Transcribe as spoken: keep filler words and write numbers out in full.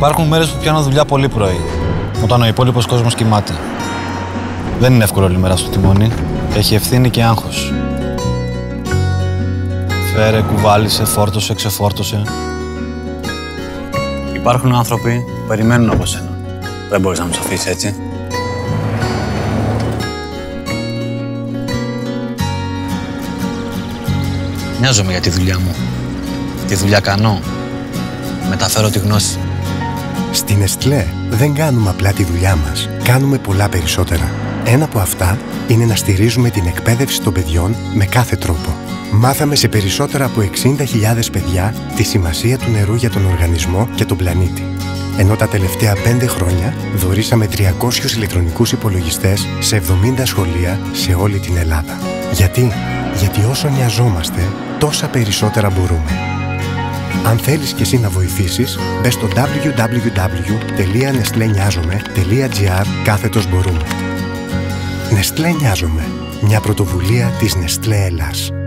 Υπάρχουν μέρες που πιάνω δουλειά πολύ πρωί, όταν ο υπόλοιπος κόσμος κοιμάται. Δεν είναι εύκολο όλη μέρα στο τιμόνι. Έχει ευθύνη και άγχος. Φέρε, κουβάλισε, φόρτωσε, ξεφόρτωσε. Υπάρχουν άνθρωποι που περιμένουν από σένα. Δεν μπορείς να τους αφήσεις έτσι. Νοιάζομαι για τη δουλειά μου. Τη δουλειά κάνω. Μεταφέρω τη γνώση. Στη Nestlé δεν κάνουμε απλά τη δουλειά μας. Κάνουμε πολλά περισσότερα. Ένα από αυτά είναι να στηρίζουμε την εκπαίδευση των παιδιών με κάθε τρόπο. Μάθαμε σε περισσότερα από εξήντα χιλιάδες παιδιά τη σημασία του νερού για τον οργανισμό και τον πλανήτη. Ενώ τα τελευταία πέντε χρόνια δωρήσαμε τριακόσιους ηλεκτρονικούς υπολογιστές σε εβδομήντα σχολεία σε όλη την Ελλάδα. Γιατί? Γιατί όσο νοιαζόμαστε, τόσα περισσότερα μπορούμε. Αν θέλεις κι εσύ να βοηθήσεις, μπες στο double-u double-u double-u τελεία nestle νοιάζομαι τελεία gr κάθετος μπορούμε. Nestlé Νοιάζομαι, μια πρωτοβουλία της Nestlé Ελλάς.